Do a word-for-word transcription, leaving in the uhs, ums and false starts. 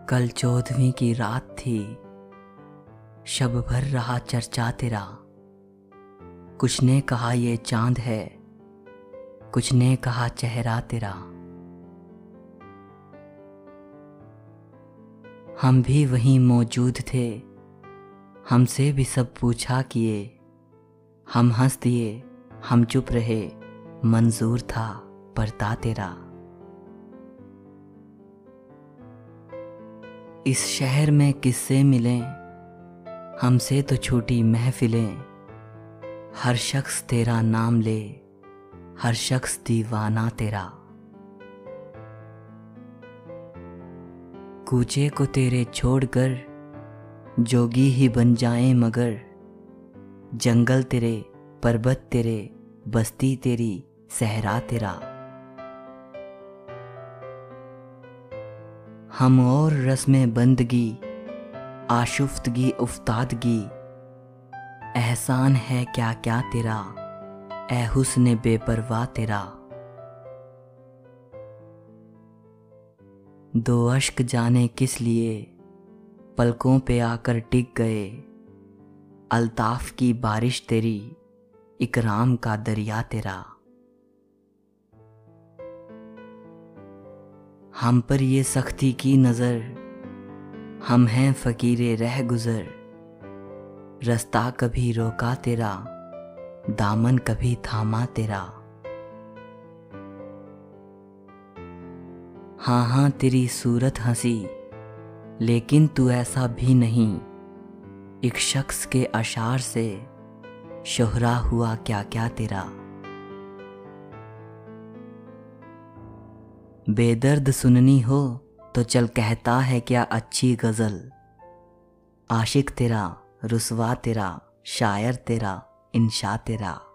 कल चौदहवीं की रात थी, शब भर रहा चर्चा तेरा। कुछ ने कहा ये चांद है, कुछ ने कहा चेहरा तेरा। हम भी वहीं मौजूद थे, हमसे भी सब पूछा किए। हम हंस दिए, हम चुप रहे, मंजूर था पर्दा तेरा। इस शहर में किस्से मिलें, हमसे तो छूटी महफिलें। हर शख्स तेरा नाम ले, हर शख्स दीवाना तेरा। कूचे को तेरे छोड़कर जोगी ही बन जाएं मगर। जंगल तेरे, पर्वत तेरे, बस्ती तेरी, सहरा तेरा। हम और रस्में बंदगी, आशुफ्तगी उफ्तादगी। एहसान है क्या क्या तेरा, ए हुस्न बेपरवाह तेरा। दो अश्क जाने किस लिए पलकों पे आकर टिक गए। अल्ताफ की बारिश तेरी, इकराम का दरिया तेरा। हम पर ये सख्ती की नज़र, हम हैं फ़कीरे रह गुज़र। रास्ता कभी रोका तेरा, दामन कभी थामा तेरा। हाँ हाँ तेरी सूरत हंसी, लेकिन तू ऐसा भी नहीं। एक शख्स के अशार से शोहरा हुआ क्या क्या तेरा। बेदर्द सुननी हो तो चल कहता है क्या अच्छी गज़ल। आशिक तेरा, रुसवा तेरा, शायर तेरा, इंशा तेरा।